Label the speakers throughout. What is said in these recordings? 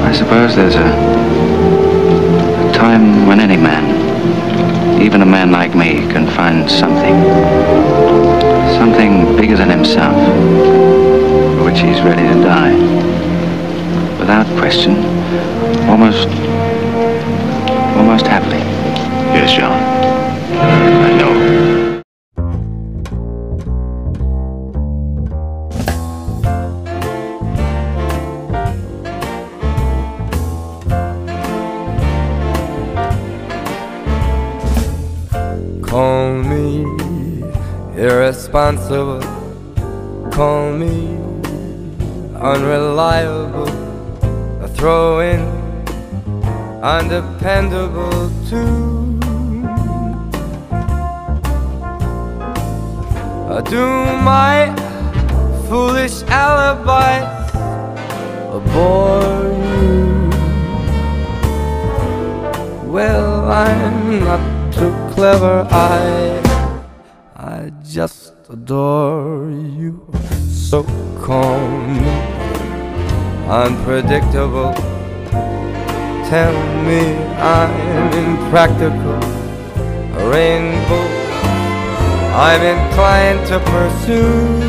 Speaker 1: I suppose there's a time when any man, even a man like me, can find something bigger than himself, for which he's ready to die. Without question, almost happily.
Speaker 2: Yes, John. I know.
Speaker 3: Call me irresponsible, call me unreliable, throw in undependable too. Do my foolish alibis bore you? Well, I'm not too clever, I just adore you. So call me unpredictable, tell me I'm impractical, a rainbow I'm inclined to pursue.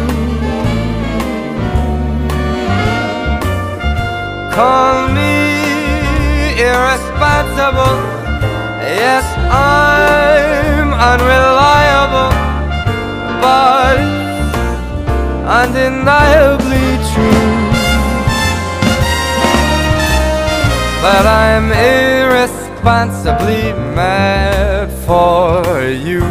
Speaker 3: Call me irresponsible, yes, I'm unreliable, but undeniably true that I'm irresponsibly mad for you.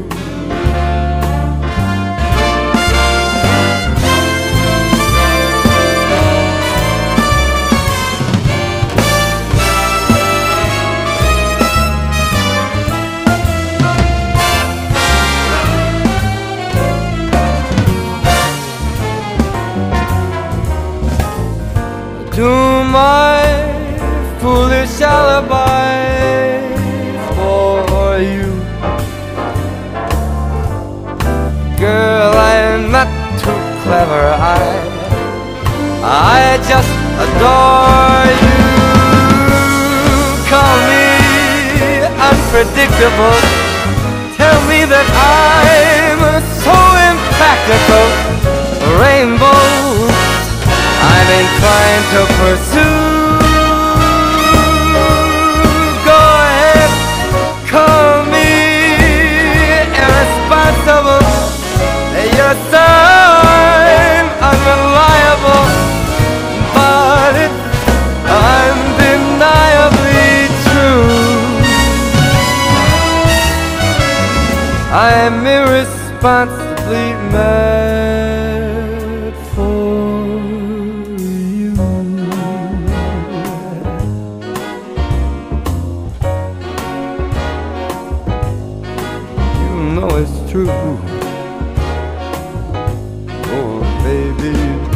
Speaker 3: Do my foolish alibi for you. Girl, I'm not too clever, I just adore you. Call me unpredictable, tell me that I'm so impractical, rainbow I'm inclined to pursue. Go ahead, call me irresponsible, yes, I'm unreliable, but it's undeniably true. I'm irresponsibly mad for you. You know it's true. Oh, baby.